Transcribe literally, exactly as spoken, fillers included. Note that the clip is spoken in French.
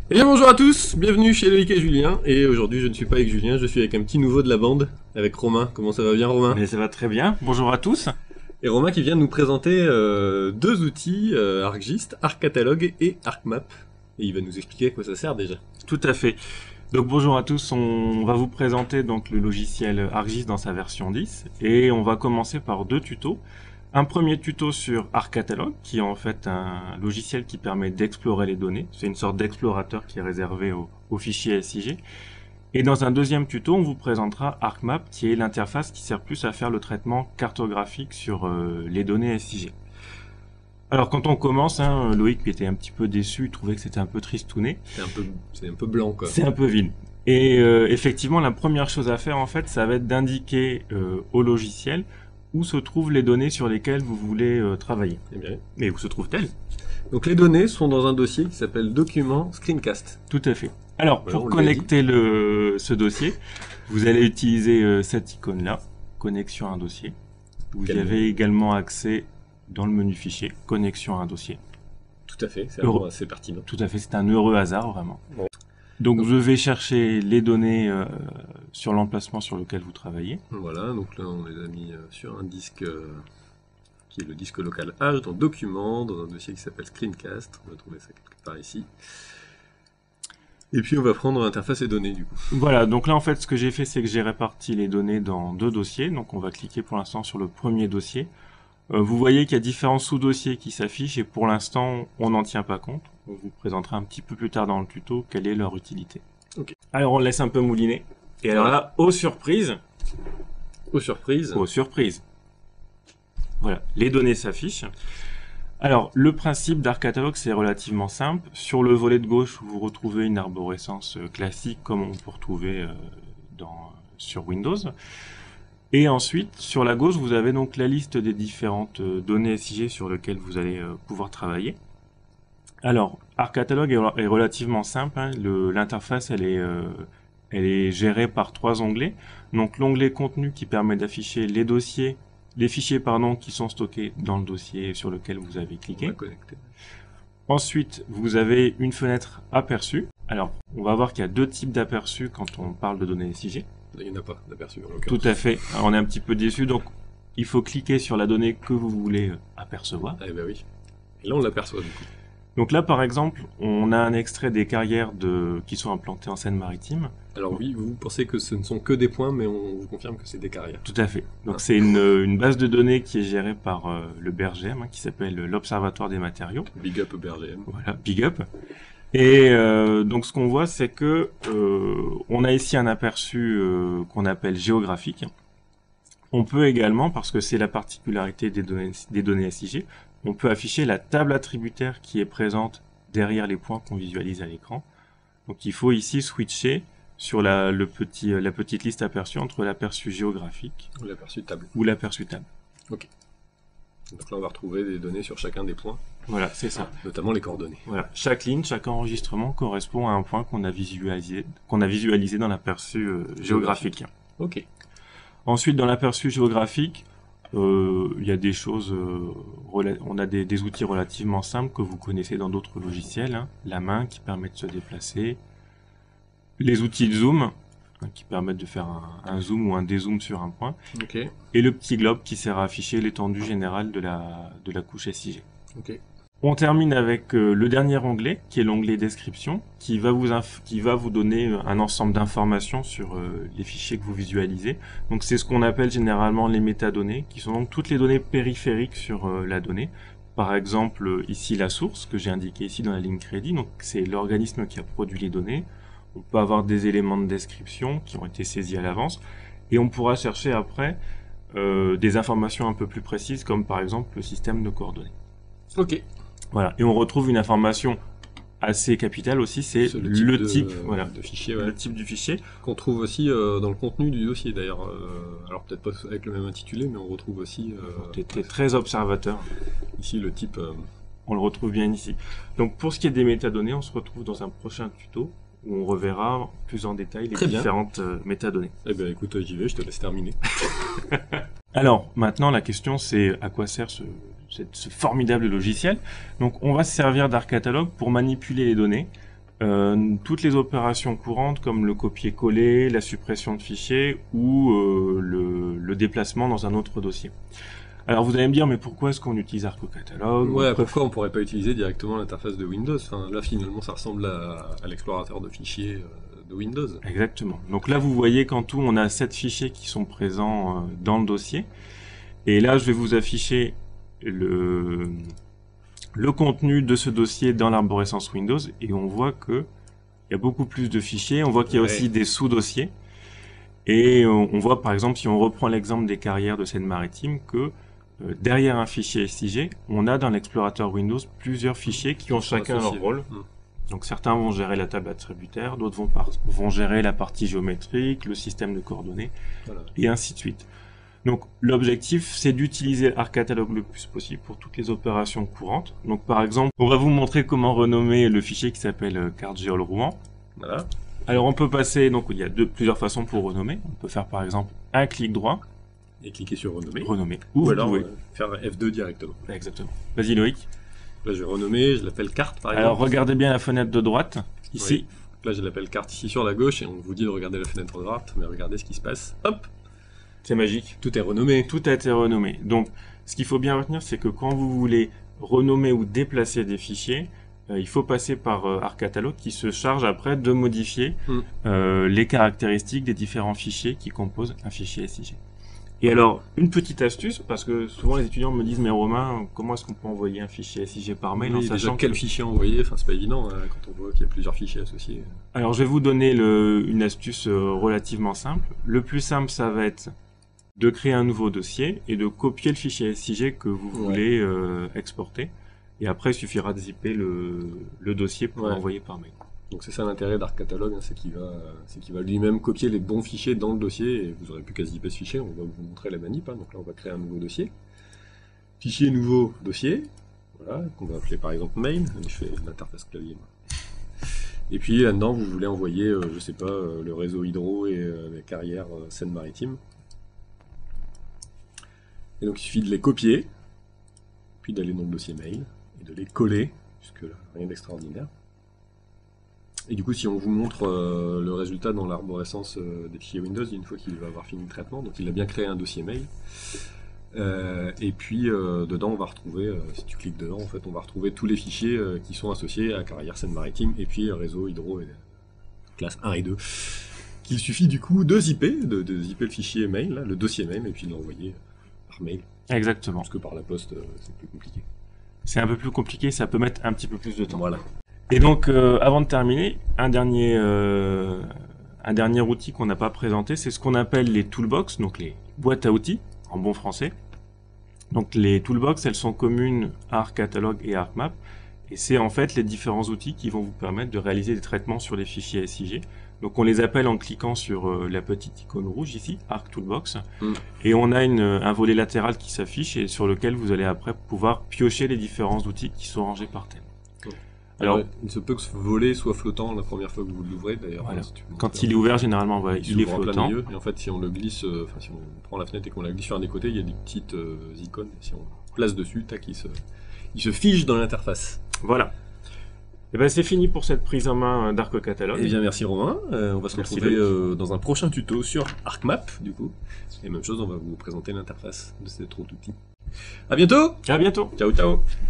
Eh bien bonjour à tous, bienvenue chez Loïc et Julien, et aujourd'hui je ne suis pas avec Julien, je suis avec un petit nouveau de la bande, avec Romain. Comment ça va bien Romain? Mais ça va très bien, bonjour à tous. Et Romain qui vient de nous présenter euh, deux outils, euh, ArcGIS, ArcCatalog et ArcMap, et il va nous expliquer à quoi ça sert déjà. Tout à fait. Donc bonjour à tous, on va vous présenter donc le logiciel ArcGIS dans sa version dix, et on va commencer par deux tutos. Un premier tuto sur ArcCatalog, qui est en fait un logiciel qui permet d'explorer les données. C'est une sorte d'explorateur qui est réservé aux, aux fichiers S I G. Et dans un deuxième tuto, on vous présentera ArcMap, qui est l'interface qui sert plus à faire le traitement cartographique sur euh, les données S I G. Alors quand on commence, hein, Loïc était un petit peu déçu, il trouvait que c'était un peu tristouné. C'est un peu, c'est un peu blanc quoi. C'est un peu vide. Et euh, effectivement, la première chose à faire en fait, ça va être d'indiquer euh, au logiciel où se trouvent les données sur lesquelles vous voulez euh, travailler. Eh bien. Mais où se trouvent-elles? Donc les données sont dans un dossier qui s'appelle Document Screencast. Tout à fait. Alors, Voilà, pour on connecter le, ce dossier, vous allez utiliser euh, cette icône-là, connexion à un dossier. Vous Quel avez également accès dans le menu fichier, connexion à un dossier. Tout à fait, c'est Heureux. assez pertinent. Tout à fait, c'est un heureux hasard, vraiment. Bon. Donc, je vais chercher les données euh, sur l'emplacement sur lequel vous travaillez. Voilà, donc là on les a mis euh, sur un disque euh, qui est le disque local H, dans Documents, dans un dossier qui s'appelle Screencast. On va trouver ça quelque part ici. Et puis on va prendre l'interface et données du coup. Voilà, donc là en fait ce que j'ai fait c'est que j'ai réparti les données dans deux dossiers. Donc on va cliquer pour l'instant sur le premier dossier. Euh, vous voyez qu'il y a différents sous-dossiers qui s'affichent et pour l'instant on n'en tient pas compte. On vous présentera un petit peu plus tard dans le tuto quelle est leur utilité. Ok. Alors on laisse un peu mouliner. Et alors là, aux surprises, Aux surprises. aux surprises. Voilà, les données s'affichent. Alors, le principe d'ArcCatalog, c'est relativement simple. Sur le volet de gauche, vous retrouvez une arborescence classique comme on peut retrouver euh, dans, sur Windows. Et ensuite, sur la gauche, vous avez donc la liste des différentes euh, données S I G sur lesquelles vous allez euh, pouvoir travailler. Alors, ArcCatalog est, est relativement simple. Hein. L'interface, elle est... Euh, Elle est gérée par trois onglets. Donc l'onglet contenu qui permet d'afficher les dossiers, les fichiers pardon, qui sont stockés dans le dossier sur lequel vous avez cliqué. On va connecter. Ensuite, vous avez une fenêtre aperçu. Alors, on va voir qu'il y a deux types d'aperçus quand on parle de données S I G. Il n'y en a pas d'aperçu en Tout l'occurrence. à fait. Alors, on est un petit peu déçu, donc il faut cliquer sur la donnée que vous voulez apercevoir. Ah ben oui. Et là on l'aperçoit du coup. Donc là, par exemple, on a un extrait des carrières de... qui sont implantées en Seine-Maritime. Alors oui, vous pensez que ce ne sont que des points, mais on vous confirme que c'est des carrières. Tout à fait. Donc c'est une, une base de données qui est gérée par euh, le B R G M, hein, qui s'appelle l'Observatoire des matériaux. Big up B R G M. Voilà, big up. Et euh, donc ce qu'on voit, c'est que euh, on a ici un aperçu euh, qu'on appelle géographique. On peut également, parce que c'est la particularité des données, des données S I G, on peut afficher la table attributaire qui est présente derrière les points qu'on visualise à l'écran. Donc il faut ici switcher sur la, le petit, la petite liste aperçue entre l'aperçu géographique Ou l'aperçu table. ou l'aperçu table. Ok. Donc là on va retrouver des données sur chacun des points, Voilà, c'est ça. notamment les coordonnées. Voilà. Chaque ligne, chaque enregistrement correspond à un point qu'on a visualisé, qu'on a visualisé dans l'aperçu euh, géographique. Ok. Ensuite, dans l'aperçu géographique, euh, il y a des choses, euh, on a des, des outils relativement simples que vous connaissez dans d'autres logiciels. Hein. La main qui permet de se déplacer, les outils de zoom hein, qui permettent de faire un, un zoom ou un dézoom sur un point, Ok. et le petit globe qui sert à afficher l'étendue générale de la, de la couche S I G. Ok. On termine avec euh, le dernier onglet, qui est l'onglet description, qui va vous, qui va vous donner un ensemble d'informations sur euh, les fichiers que vous visualisez. Donc c'est ce qu'on appelle généralement les métadonnées, qui sont donc toutes les données périphériques sur euh, la donnée. Par exemple, euh, ici la source, que j'ai indiqué ici dans la ligne crédit, donc c'est l'organisme qui a produit les données. On peut avoir des éléments de description qui ont été saisis à l'avance, et on pourra chercher après euh, des informations un peu plus précises, comme par exemple le système de coordonnées. Ok. Voilà, et on retrouve une information assez capitale aussi, c'est C'est le, le type, le de, type, voilà, de fichier, ouais. le type du fichier. Qu'on trouve aussi euh, dans le contenu du dossier d'ailleurs. Euh, alors peut-être pas avec le même intitulé, mais on retrouve aussi euh, T'es t'es très observateur. ici le type. Euh... On le retrouve bien ici. Donc pour ce qui est des métadonnées, on se retrouve dans un prochain tuto où on reverra plus en détail les Très bien. différentes euh, métadonnées. Eh bien écoute, j'y vais, je te laisse terminer. Alors maintenant la question c'est à quoi sert ce, ce, ce formidable logiciel. Donc on va se servir d'ArcCatalog pour manipuler les données. euh, toutes les opérations courantes comme le copier-coller, la suppression de fichiers ou euh, le, le déplacement dans un autre dossier. Alors vous allez me dire, mais pourquoi est-ce qu'on utilise ArcoCatalog? Ouais, on pourquoi on pourrait pas utiliser directement l'interface de Windows? Enfin, là finalement ça ressemble à, à l'explorateur de fichiers euh, de Windows. Exactement. Donc là vous voyez qu'en tout on a sept fichiers qui sont présents euh, dans le dossier. Et là je vais vous afficher le, le contenu de ce dossier dans l'arborescence Windows et on voit que il y a beaucoup plus de fichiers. On voit qu'il y a ouais. aussi des sous-dossiers. Et on, on voit par exemple, si on reprend l'exemple des carrières de Seine-Maritime, que Euh, derrière un fichier S I G, on a dans l'explorateur Windows plusieurs fichiers qui ont chacun leur rôle. Mmh. Donc certains vont gérer la table attributaire, d'autres vont, par... vont gérer la partie géométrique, le système de coordonnées, voilà. et ainsi de suite. Donc l'objectif, c'est d'utiliser ArcCatalog le plus possible pour toutes les opérations courantes. Donc par exemple, on va vous montrer comment renommer le fichier qui s'appelle CardGeol Rouen. Voilà. Alors on peut passer, donc il y a deux, plusieurs façons pour renommer. On peut faire par exemple un clic droit. Et cliquer sur renommer. Renommer. Ou, Ou alors euh, faire F deux directement. Exactement. Vas-y Loïc. Là je vais renommer, je l'appelle carte par exemple. Alors regardez bien la fenêtre de droite, ici. Oui. Là je l'appelle carte ici sur la gauche et on vous dit de regarder la fenêtre de droite, mais regardez ce qui se passe. Hop. C'est magique. Tout est renommé. Tout a été renommé. Donc ce qu'il faut bien retenir, c'est que quand vous voulez renommer ou déplacer des fichiers, euh, il faut passer par euh, ArcCatalog qui se charge après de modifier mm. euh, les caractéristiques des différents fichiers qui composent un fichier S I G. Et alors, une petite astuce, parce que souvent les étudiants me disent, mais Romain, comment est-ce qu'on peut envoyer un fichier S I G par mail? Oui, en sachant quel que... fichier envoyer, enfin c'est pas évident hein, quand on voit qu'il y a plusieurs fichiers associés. Alors je vais vous donner le, une astuce euh, relativement simple. Le plus simple, ça va être de créer un nouveau dossier et de copier le fichier S I G que vous ouais. voulez euh, exporter. Et après, il suffira de zipper le, le dossier pour ouais. l'envoyer par mail. Donc c'est ça l'intérêt d'ArcCatalog, hein, c'est qu'il va, c'est qu'il va lui-même copier les bons fichiers dans le dossier et vous n'aurez plus qu'à zipper ce fichier, on va vous montrer la manip, hein, donc là on va créer un nouveau dossier. Fichier nouveau dossier, voilà, qu'on va appeler par exemple mail, je fais l'interface clavier moi. Et puis là-dedans vous voulez envoyer, euh, je sais pas, euh, le réseau hydro et euh, les carrières euh, Seine-Maritime. Et donc il suffit de les copier, puis d'aller dans le dossier mail et de les coller, jusque là, rien d'extraordinaire. Et du coup, si on vous montre euh, le résultat dans l'arborescence euh, des fichiers Windows, une fois qu'il va avoir fini le traitement, donc il a bien créé un dossier mail. Euh, et puis, euh, dedans, on va retrouver, euh, si tu cliques dedans, en fait, on va retrouver tous les fichiers euh, qui sont associés à carrière Seine-Maritime, et puis euh, réseau, hydro, et, classe un et deux. Qu'il suffit du coup de zipper, de, de zipper le fichier mail, là, le dossier mail, et puis de l'envoyer par mail. Exactement. Parce que par la poste, euh, c'est plus compliqué. C'est un peu plus compliqué, ça peut mettre un petit peu plus de temps. Voilà. Et donc, euh, avant de terminer, un dernier, euh, un dernier outil qu'on n'a pas présenté, c'est ce qu'on appelle les toolbox, donc les boîtes à outils, en bon français. Donc les toolbox, elles sont communes à ArcCatalog et à ArcMap, et c'est en fait les différents outils qui vont vous permettre de réaliser des traitements sur les fichiers S I G. Donc on les appelle en cliquant sur euh, la petite icône rouge ici, Arc Toolbox, mm. et on a une, un volet latéral qui s'affiche et sur lequel vous allez après pouvoir piocher les différents outils qui sont rangés par thème. Alors, Alors, il se peut que ce volet soit flottant la première fois que vous l'ouvrez d'ailleurs. Voilà. Si tu Quand il est ouvert, généralement, voilà, il, il est flottant. Milieu, et en fait, si on le glisse, euh, enfin, si on prend la fenêtre et qu'on la glisse sur un des côtés, il y a des petites euh, icônes. Et si on place dessus, tac, il se, il se fige dans l'interface. Voilà. Et ben c'est fini pour cette prise en main d'ArcCatalog. Eh bien, merci Romain. Euh, on va se merci retrouver euh, dans un prochain tuto sur ArcMap, du coup. Et même chose, on va vous présenter l'interface de cet autre outil. À bientôt. À bientôt. Ciao, ciao.